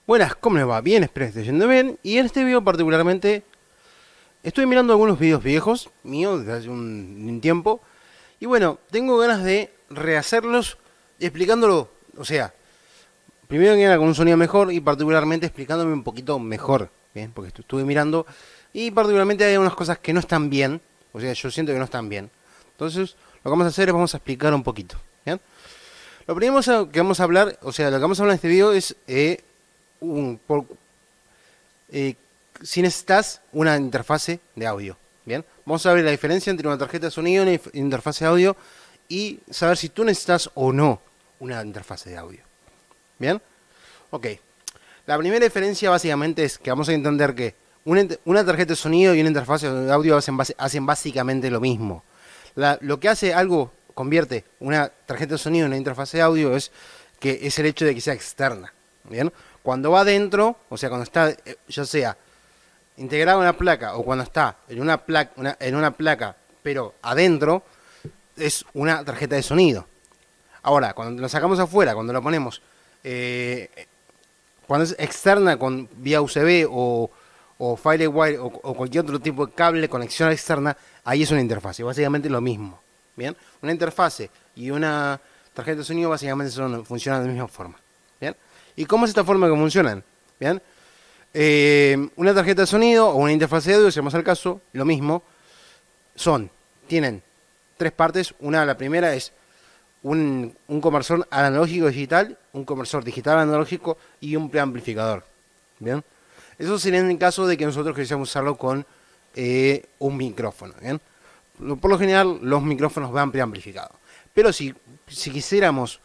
Buenas, ¿cómo les va? Bien, espero que esté yendo bien. Y en este video particularmente estoy mirando algunos videos viejos míos desde hace un tiempo. Y bueno, tengo ganas de rehacerlos explicándolo. O sea, primero que nada con un sonido mejor y particularmente explicándome un poquito mejor. Bien, porque estuve mirando y particularmente hay unas cosas que no están bien. O sea, yo siento que no están bien. Entonces, lo que vamos a hacer es vamos a explicar un poquito. ¿Bien? Lo primero que vamos a hablar, o sea, lo que vamos a hablar en este video es... si necesitas una interfase de audio. Bien, vamos a ver la diferencia entre una tarjeta de sonido y una interfase de audio y saber si tú necesitas o no una interfase de audio. Bien, ok. La primera diferencia básicamente es que vamos a entender que una tarjeta de sonido y una interfase de audio hacen básicamente lo mismo. Lo que hace algo, convierte una tarjeta de sonido en una interfase de audio es el hecho de que sea externa. Bien, cuando va adentro, o sea, cuando está, ya sea integrado en una placa o cuando está en una placa, pero adentro, es una tarjeta de sonido. Ahora, cuando lo sacamos afuera, cuando lo ponemos, cuando es externa con vía USB o FireWire o cualquier otro tipo de cable, conexión externa, ahí es una interfase, básicamente lo mismo. Bien, una interfase y una tarjeta de sonido básicamente funcionan de la misma forma. Bien. ¿Y cómo es esta forma que funcionan? Bien, una tarjeta de sonido o una interfase de audio, si vamos al caso, lo mismo, tienen tres partes. La primera es un conversor analógico digital, un conversor digital analógico y un preamplificador. Bien, eso sería en el caso de que nosotros quisiéramos usarlo con un micrófono. Bien, por lo general los micrófonos van preamplificados, pero si quisiéramos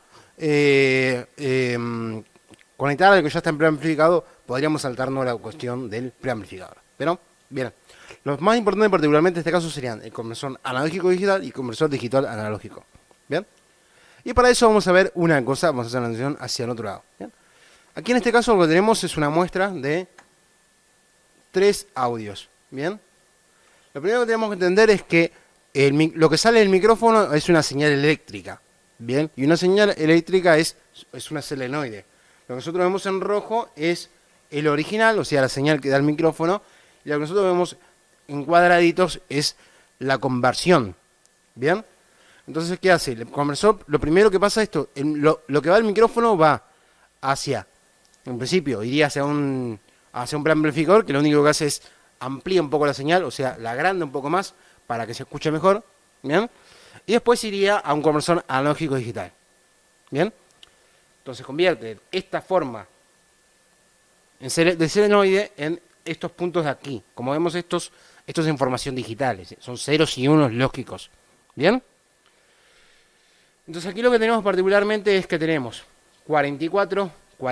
conectar algo que ya está en preamplificado, podríamos saltarnos la cuestión del preamplificador. Pero, bien, los más importantes particularmente en este caso serían el conversor analógico digital y el conversor digital analógico. Bien, y para eso vamos a ver una cosa, vamos a hacer una transición hacia el otro lado. Bien, aquí en este caso lo que tenemos es una muestra de 3 audios. Bien, lo primero que tenemos que entender es que lo que sale del micrófono es una señal eléctrica. Bien, y una señal eléctrica es una solenoide. Lo que nosotros vemos en rojo es el original, o sea, la señal que da el micrófono. Y lo que nosotros vemos en cuadraditos es la conversión. ¿Bien? Entonces, ¿qué hace? El conversor, lo primero que pasa es esto. Lo que va al micrófono va hacia, en principio, iría hacia un preamplificador, que lo único que hace es amplía un poco la señal, o sea, la agranda un poco más para que se escuche mejor. ¿Bien? Y después iría a un conversor analógico digital. ¿Bien? Entonces convierte esta forma de solenoide en estos puntos de aquí. Como vemos, esto es información digital, son ceros y unos lógicos. ¿Bien? Entonces aquí lo que tenemos particularmente es que tenemos 44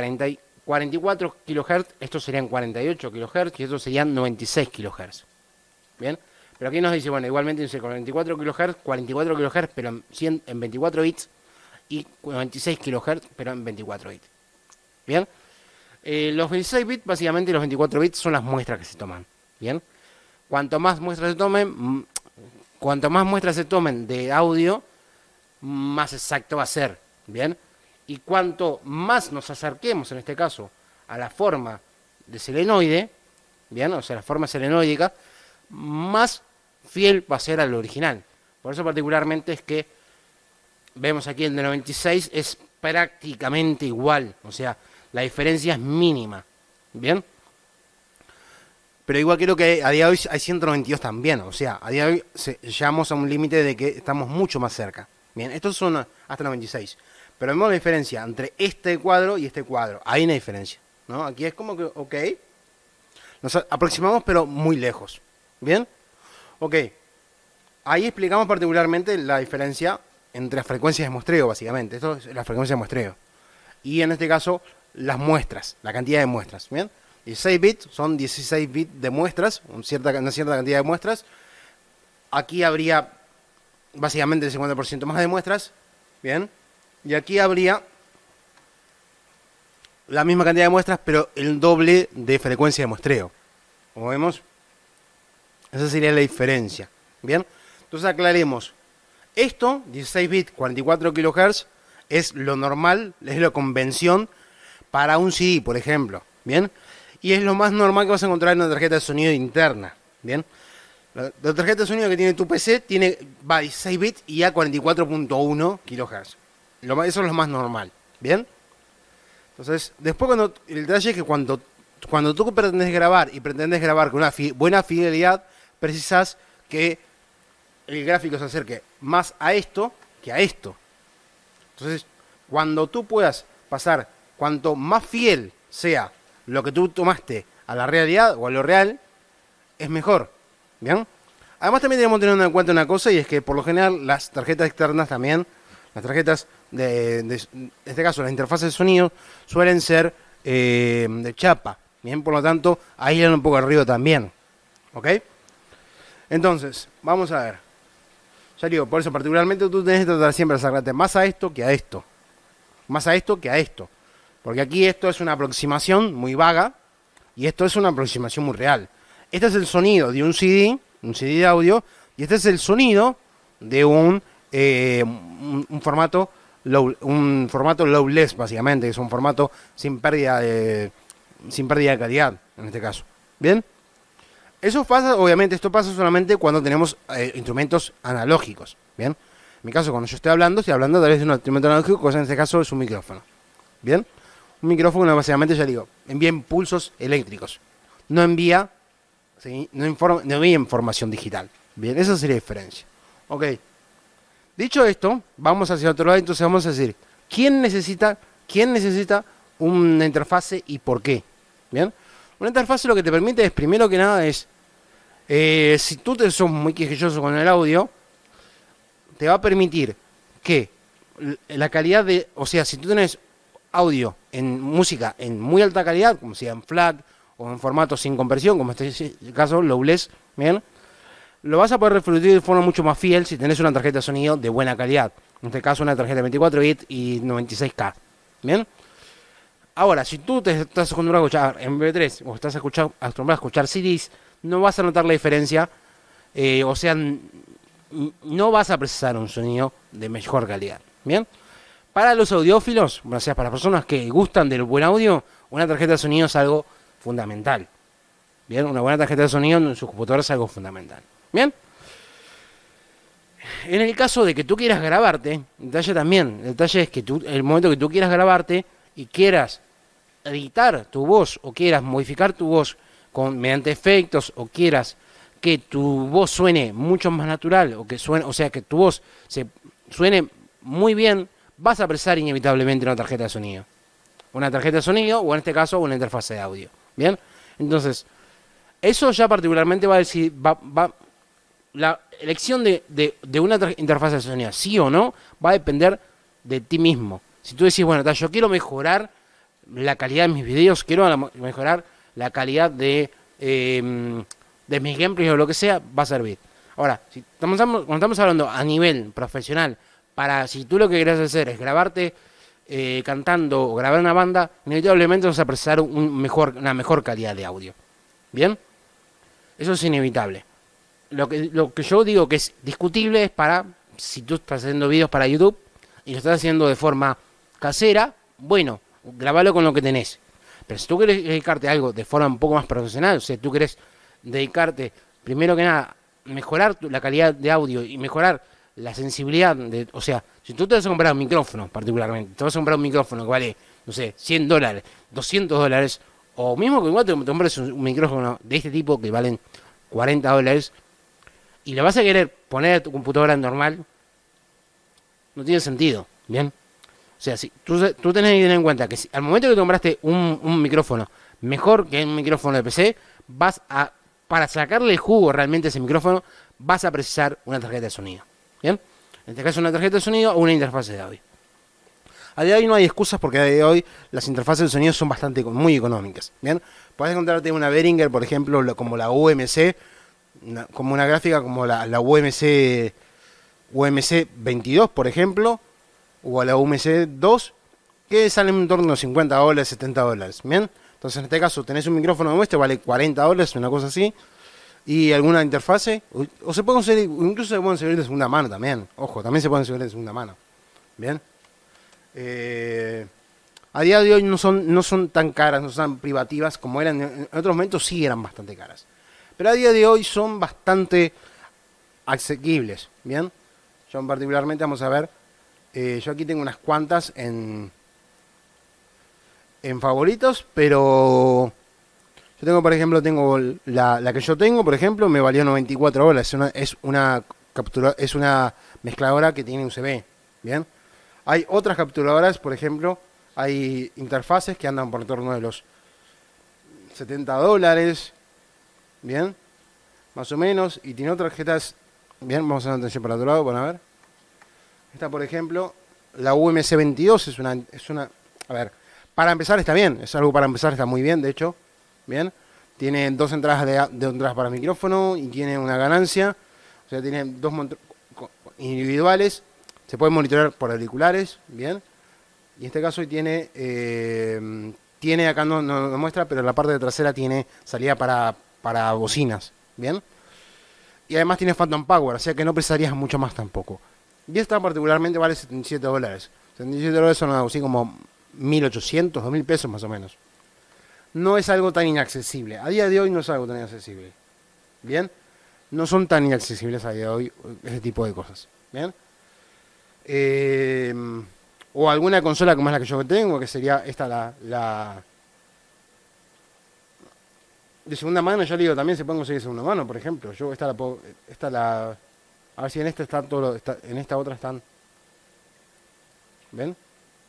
kHz, estos serían 48 kHz y estos serían 96 kHz. ¿Bien? Pero aquí nos dice, bueno, igualmente dice 44 kHz, pero en 24 bits. Y 96 kHz, pero en 24 bits. Bien, los 16 bits, básicamente los 24 bits son las muestras que se toman. Bien, cuanto más muestras se tomen de audio, más exacto va a ser. Bien, y cuanto más nos acerquemos, en este caso, a la forma de selenoide, bien, o sea, la forma selenoidica, más fiel va a ser al original. Por eso particularmente es que vemos aquí el de 96 es prácticamente igual, o sea, la diferencia es mínima. Bien, pero igual creo que a día de hoy hay 192 también, o sea, a día de hoy llegamos a un límite de que estamos mucho más cerca. Bien, estos son hasta 96, pero vemos la diferencia entre este cuadro y este cuadro, hay una diferencia, ¿no? Aquí es como que, ok, nos aproximamos pero muy lejos. Bien, ok, ahí explicamos particularmente la diferencia entre las frecuencias de muestreo, básicamente. Esto es la frecuencia de muestreo. Y en este caso, las muestras, la cantidad de muestras. ¿Bien? 16 bits son 16 bits de muestras, una cierta cantidad de muestras. Aquí habría básicamente el 50% más de muestras. ¿Bien? Y aquí habría la misma cantidad de muestras, pero el doble de frecuencia de muestreo. Como vemos, esa sería la diferencia. ¿Bien? Entonces aclaremos. Esto, 16 bits, 44 kHz, es lo normal, es la convención para un CD, por ejemplo. ¿bien? Y es lo más normal que vas a encontrar en una tarjeta de sonido interna, ¿bien? La tarjeta de sonido que tiene tu PC va a 16 bits y a 44.1 kHz. Eso es lo más normal, ¿bien? Entonces, después el detalle es que cuando tú pretendes grabar y pretendes grabar con una buena fidelidad, precisas que el gráfico se acerque más a esto que a esto. Entonces, cuando tú puedas pasar, cuanto más fiel sea lo que tú tomaste a la realidad o a lo real, es mejor. ¿Bien? Además también tenemos que tener en cuenta una cosa, y es que por lo general las tarjetas externas también, las tarjetas en este caso las interfaces de sonido, suelen ser de chapa. Bien, por lo tanto, aíslan un poco el ruido también. ¿Ok? Entonces, vamos a ver. Ya digo, por eso particularmente tú tenés que tratar siempre de acercarte más a esto que a esto. Más a esto que a esto. Porque aquí esto es una aproximación muy vaga y esto es una aproximación muy real. Este es el sonido de un CD de audio, y este es el sonido de un formato lowless, básicamente, que es un formato sin pérdida de calidad, en este caso. ¿Bien? Eso pasa, obviamente, esto pasa solamente cuando tenemos instrumentos analógicos. ¿Bien? En mi caso, cuando yo estoy hablando a través de un instrumento analógico, que en este caso es un micrófono. ¿Bien? Un micrófono, básicamente, ya digo, envía impulsos eléctricos. No envía, ¿sí? no envía información digital. Bien, esa sería la diferencia. Ok. Dicho esto, vamos hacia otro lado, entonces vamos a decir, ¿quién necesita una interfase y por qué? Bien. Una interfase lo que te permite es, primero que nada, si tú sos muy quisquilloso con el audio, te va a permitir que la calidad o sea, si tú tenés audio en música en muy alta calidad, como sea en FLAC o en formato sin compresión, como en este caso, lowless, ¿bien? Lo vas a poder reproducir de forma mucho más fiel si tenés una tarjeta de sonido de buena calidad. En este caso, una tarjeta de 24 bits y 96K, ¿bien? Ahora, si tú te estás acostumbrado a escuchar MP3 o estás acostumbrado a escuchar CDs, no vas a notar la diferencia, o sea, no vas a precisar un sonido de mejor calidad, ¿bien? Para los audiófilos, o sea, para las personas que gustan del buen audio, una tarjeta de sonido es algo fundamental, ¿bien? Una buena tarjeta de sonido en su computadora es algo fundamental, ¿bien? En el caso de que tú quieras grabarte, el detalle es que el momento que tú quieras grabarte y quieras editar tu voz o quieras modificar tu voz mediante efectos o quieras que tu voz suene mucho más natural o sea que tu voz suene muy bien, vas a precisar inevitablemente una tarjeta de sonido. Una tarjeta de sonido o en este caso una interfaz de audio. ¿Bien? Entonces, eso ya particularmente va a decir, la elección de una interfaz de sonido, sí o no, va a depender de ti mismo. Si tú decís, bueno, yo quiero mejorar la calidad de mis videos, quiero mejorar la calidad de mis gameplays o lo que sea, va a servir. Ahora, cuando estamos hablando a nivel profesional, si tú lo que querés hacer es grabarte cantando o grabar una banda, inevitablemente vas a precisar una mejor calidad de audio. ¿Bien? Eso es inevitable. Lo que yo digo que es discutible es si tú estás haciendo videos para YouTube y lo estás haciendo de forma casera, bueno, grabalo con lo que tenés. Pero si tú querés dedicarte a algo de forma un poco más profesional, o sea, tú querés dedicarte, primero que nada, mejorar la calidad de audio y mejorar la sensibilidad, o sea, si tú te vas a comprar un micrófono particularmente, te vas a comprar un micrófono que vale, no sé, $100, $200, o mismo que igual te compres un micrófono de este tipo que valen $40, y le vas a querer poner a tu computadora normal, no tiene sentido, ¿bien? O sea, si tú tenés que tener en cuenta que al momento que te compraste un micrófono mejor que un micrófono de PC, para sacarle el jugo realmente a ese micrófono, vas a precisar una tarjeta de sonido. ¿Bien? En este caso una tarjeta de sonido o una interfaz de audio. A día de hoy no hay excusas porque a día de hoy las interfaces de sonido son muy económicas. ¿Bien? Puedes encontrarte una Behringer, por ejemplo, como la UMC, como una gráfica como la UMC 22, por ejemplo, o la UMC 2, que salen en torno a $50, $70. ¿Bien? Entonces en este caso tenés un micrófono como este, vale $40, una cosa así. Y alguna interfase, o se puede conseguir, incluso se pueden conseguir de segunda mano también. Ojo, también se pueden conseguir de segunda mano. Bien. A día de hoy no son tan caras, no son privativas como eran. En otros momentos sí eran bastante caras. Pero a día de hoy son bastante asequibles. Bien. Yo particularmente, vamos a ver. Yo aquí tengo unas cuantas en favoritos, pero yo tengo, por ejemplo, la que yo tengo, por ejemplo, me valió $94. Es una mezcladora que tiene USB. Bien. Hay otras capturadoras, por ejemplo, hay interfaces que andan por el torno de los $70. Bien. Más o menos. Y tiene otras tarjetas. Bien, vamos a hacer atención para otro lado, para ver. Esta, por ejemplo, la UMC 22 es una. A ver, para empezar está bien. Es algo para empezar, está muy bien, de hecho. Bien. Tiene dos entradas de entradas para micrófono y tiene una ganancia. O sea, tiene dos individuales. Se puede monitorear por auriculares. Bien. Y en este caso tiene. Tiene acá no muestra, pero en la parte de trasera tiene salida para bocinas. Bien. Y además tiene Phantom Power, o sea que no precisarías mucho más tampoco. Y esta particularmente vale $77. $77 son algo así como 1.800, 2.000 pesos más o menos. No es algo tan inaccesible. A día de hoy no es algo tan inaccesible. Bien. No son tan inaccesibles a día de hoy ese tipo de cosas. Bien. O alguna consola como es la que yo tengo, que sería esta la de segunda mano. Yo le digo, también se puede conseguir de segunda mano, por ejemplo. Yo esta la puedo, a ver si en esta está todo, en esta otra están. ¿Ven?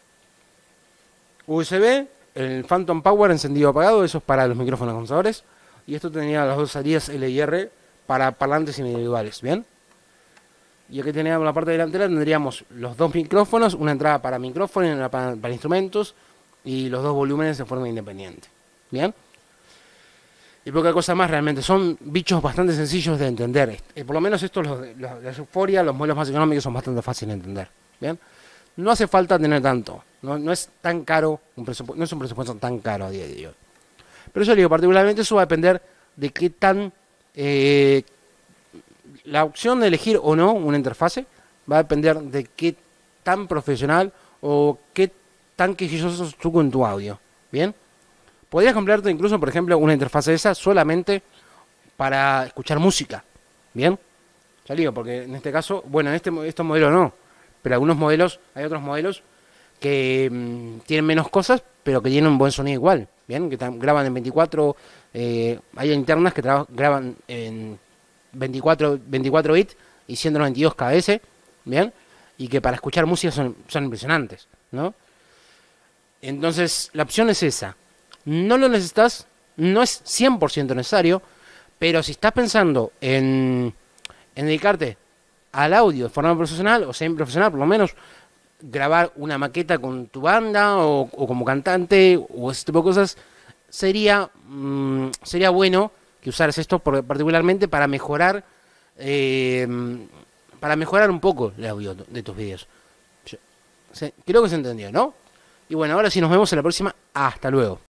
USB, el Phantom Power encendido apagado, eso es para los micrófonos condensadores. Y esto tenía las dos salidas L y R para parlantes individuales, ¿bien? Y aquí teníamos la parte delantera, tendríamos los dos micrófonos, una entrada para micrófono y una para instrumentos, y los dos volúmenes de forma independiente. ¿Bien? Y poca cosa más realmente, son bichos bastante sencillos de entender. Por lo menos estos, la Euphoria, los modelos más económicos son bastante fáciles de entender. ¿Bien? No hace falta tener tanto, no es tan caro, no es un presupuesto tan caro a día de hoy. Pero yo digo, particularmente eso va a depender de qué tan... la opción de elegir o no una interfase va a depender de qué tan profesional o qué tan quisquilloso sos tú con tu audio. ¿Bien? Podrías comprarte incluso, por ejemplo, una interfase esa solamente para escuchar música. ¿Bien? Ya digo, porque en este caso, bueno, en este modelo no, pero algunos modelos, hay otros modelos que tienen menos cosas, pero que tienen un buen sonido igual. ¿Bien? Que graban en 24, hay internas que graban en 24 bits y 192 kbs, ¿bien? Y que para escuchar música son impresionantes, ¿no? Entonces, la opción es esa. No lo necesitas, no es 100% necesario, pero si estás pensando en dedicarte al audio de forma profesional, o semi-profesional, por lo menos, grabar una maqueta con tu banda, o como cantante, o ese tipo de cosas, sería bueno que usaras esto particularmente para mejorar un poco el audio de tus vídeos. Creo que se entendió, ¿no? Y bueno, ahora sí nos vemos en la próxima. Hasta luego.